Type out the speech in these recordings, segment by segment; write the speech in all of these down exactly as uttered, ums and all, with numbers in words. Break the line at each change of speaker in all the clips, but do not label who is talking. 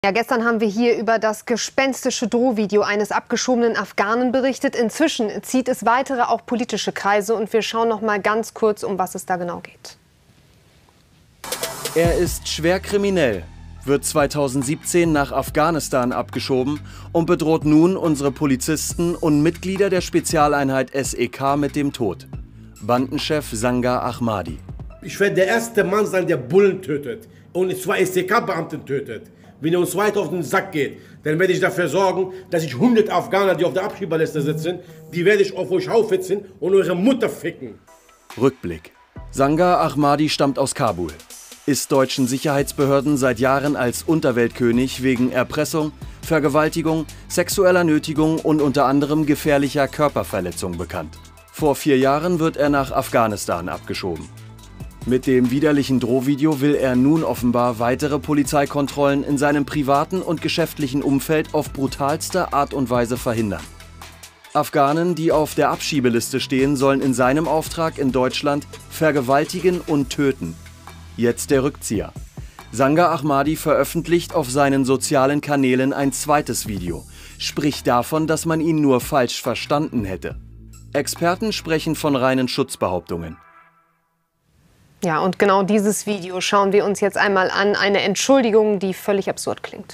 Ja, gestern haben wir hier über das gespenstische Drohvideo eines abgeschobenen Afghanen berichtet. Inzwischen zieht es weitere, auch politische Kreise. Und wir schauen noch mal ganz kurz, um was es da genau geht.
Er ist schwer kriminell, wird zweitausendsiebzehn nach Afghanistan abgeschoben und bedroht nun unsere Polizisten und Mitglieder der Spezialeinheit S E K mit dem Tod. Bandenchef Sangar Ahmadi.
Ich werde der erste Mann sein, der Bullen tötet und zwei S E K-Beamten tötet. Wenn er uns weiter auf den Sack geht, dann werde ich dafür sorgen, dass ich hundert Afghaner, die auf der Abschieberliste sitzen, die werde ich auf euch aufhitzen und eure Mutter ficken.
Rückblick. Sangar Ahmadi stammt aus Kabul, ist deutschen Sicherheitsbehörden seit Jahren als Unterweltkönig wegen Erpressung, Vergewaltigung, sexueller Nötigung und unter anderem gefährlicher Körperverletzung bekannt. Vor vier Jahren wird er nach Afghanistan abgeschoben. Mit dem widerlichen Drohvideo will er nun offenbar weitere Polizeikontrollen in seinem privaten und geschäftlichen Umfeld auf brutalste Art und Weise verhindern. Afghanen, die auf der Abschiebeliste stehen, sollen in seinem Auftrag in Deutschland vergewaltigen und töten. Jetzt der Rückzieher. Sangar Ahmadi veröffentlicht auf seinen sozialen Kanälen ein zweites Video, spricht davon, dass man ihn nur falsch verstanden hätte. Experten sprechen von reinen Schutzbehauptungen.
Ja, und genau dieses Video schauen wir uns jetzt einmal an. Eine Entschuldigung, die völlig absurd klingt.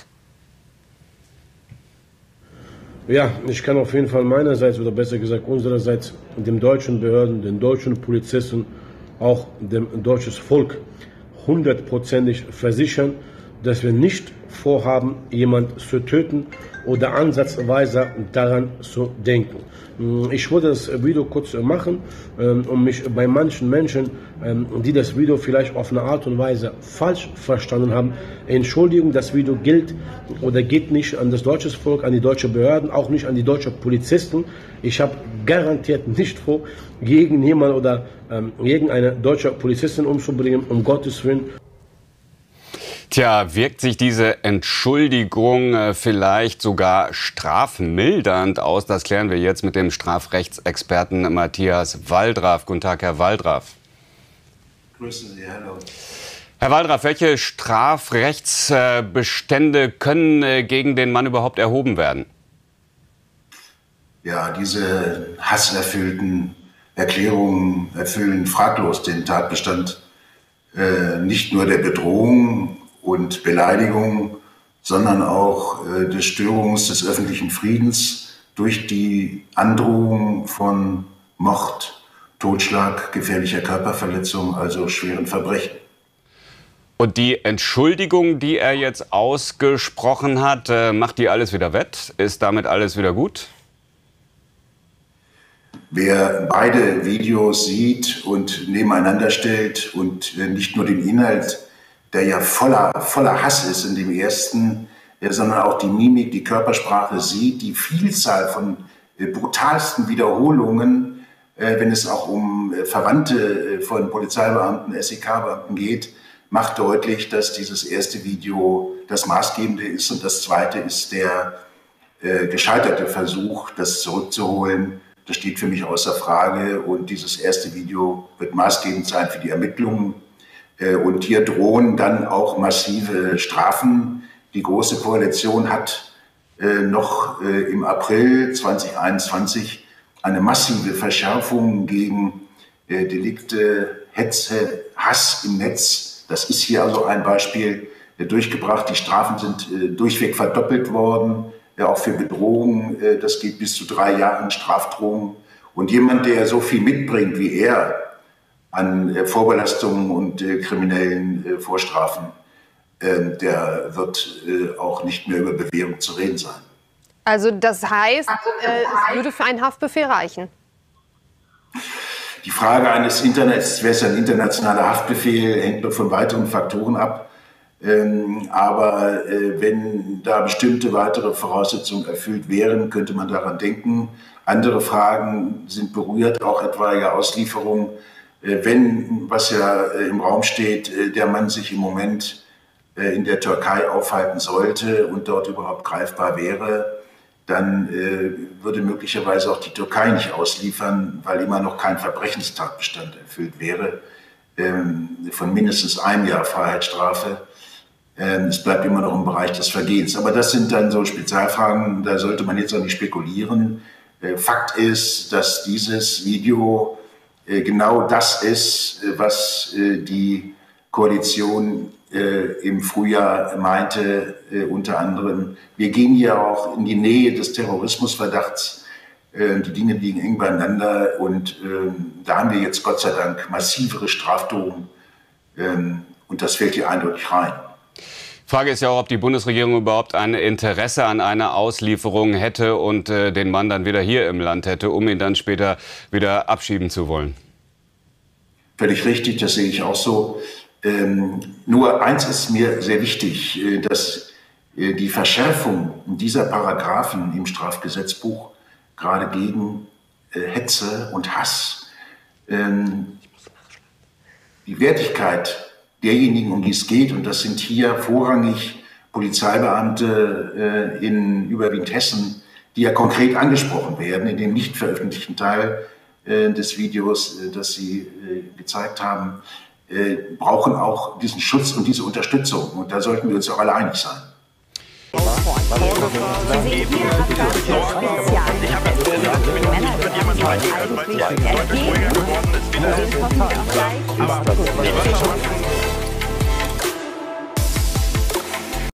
Ja, ich kann auf jeden Fall meinerseits, oder besser gesagt unsererseits, den deutschen Behörden, den deutschen Polizisten, auch dem deutschen Volk hundertprozentig versichern, dass wir nicht vorhaben, jemanden zu töten oder ansatzweise daran zu denken. Ich wollte das Video kurz machen, um mich bei manchen Menschen, die das Video vielleicht auf eine Art und Weise falsch verstanden haben, entschuldigen. Das Video gilt oder geht nicht an das deutsche Volk, an die deutschen Behörden, auch nicht an die deutschen Polizisten. Ich habe garantiert nicht vor, gegen jemanden oder ähm, irgendeine deutsche Polizistin umzubringen, um Gottes Willen.
Tja, wirkt sich diese Entschuldigung äh, vielleicht sogar strafmildernd aus? Das klären wir jetzt mit dem Strafrechtsexperten Matthias Waldraff. Guten Tag, Herr Waldraff.
Grüßen Sie, hallo.
Herr Waldraff, welche Strafrechtsbestände können äh, gegen den Mann überhaupt erhoben werden?
Ja, diese hasserfüllten Erklärungen erfüllen fraglos den Tatbestand äh, nicht nur der Bedrohung und Beleidigung, sondern auch äh, des Störungs des öffentlichen Friedens durch die Androhung von Mord, Totschlag, gefährlicher Körperverletzung, also schweren Verbrechen.
Und die Entschuldigung, die er jetzt ausgesprochen hat, äh, macht die alles wieder wett? Ist damit alles wieder gut?
Wer beide Videos sieht und nebeneinander stellt und äh, nicht nur den Inhalt, der ja voller, voller Hass ist in dem ersten, äh, sondern auch die Mimik, die Körpersprache sieht, die Vielzahl von äh, brutalsten Wiederholungen, äh, wenn es auch um äh, Verwandte äh, von Polizeibeamten, S E K-Beamten geht, macht deutlich, dass dieses erste Video das Maßgebende ist und das zweite ist der äh, gescheiterte Versuch, das zurückzuholen. Das steht für mich außer Frage und dieses erste Video wird maßgebend sein für die Ermittlungen. Und hier drohen dann auch massive Strafen. Die Große Koalition hat noch im April zweitausendeinundzwanzig eine massive Verschärfung gegen Delikte, Hetze, Hass im Netz. Das ist hier also ein Beispiel durchgebracht. Die Strafen sind durchweg verdoppelt worden. Ja, auch für Bedrohungen, das geht bis zu drei Jahren Strafdrohung. Und jemand, der so viel mitbringt wie er an Vorbelastungen und kriminellen Vorstrafen, der wird auch nicht mehr über Bewährung zu reden sein.
Also das heißt, es würde für einen Haftbefehl reichen?
Die Frage eines Internets, wäre es ein internationaler Haftbefehl, hängt noch von weiteren Faktoren ab. Ähm, aber äh, wenn da bestimmte weitere Voraussetzungen erfüllt wären, könnte man daran denken. Andere Fragen sind berührt, auch etwaige Auslieferung. Äh, wenn, was ja äh, im Raum steht, äh, der Mann sich im Moment äh, in der Türkei aufhalten sollte und dort überhaupt greifbar wäre, dann äh, würde möglicherweise auch die Türkei nicht ausliefern, weil immer noch kein Verbrechenstatbestand erfüllt wäre, ähm, von mindestens einem Jahr Freiheitsstrafe. Es bleibt immer noch im Bereich des Vergehens. Aber das sind dann so Spezialfragen, da sollte man jetzt auch nicht spekulieren. Fakt ist, dass dieses Video genau das ist, was die Koalition im Frühjahr meinte, unter anderem. Wir gehen hier auch in die Nähe des Terrorismusverdachts. Die Dinge liegen eng beieinander und da haben wir jetzt Gott sei Dank massivere Strafdrohungen und das fällt hier eindeutig rein.
Frage ist ja auch, ob die Bundesregierung überhaupt ein Interesse an einer Auslieferung hätte und äh, den Mann dann wieder hier im Land hätte, um ihn dann später wieder abschieben zu wollen.
Völlig richtig, das sehe ich auch so. Ähm, nur eins ist mir sehr wichtig, äh, dass äh, die Verschärfung dieser Paragraphen im Strafgesetzbuch gerade gegen äh, Hetze und Hass, ähm, die Wertigkeit derjenigen, um die es geht, und das sind hier vorrangig Polizeibeamte äh, in überwiegend Hessen, die ja konkret angesprochen werden in dem nicht veröffentlichten Teil äh, des Videos, äh, das Sie äh, gezeigt haben, äh, brauchen auch diesen Schutz und diese Unterstützung. Und da sollten wir uns auch alle einig sein.
Sie sehen hier Abgas für Spezial. Die Männer, die eigentlich ruhiger geworden ist, wieder.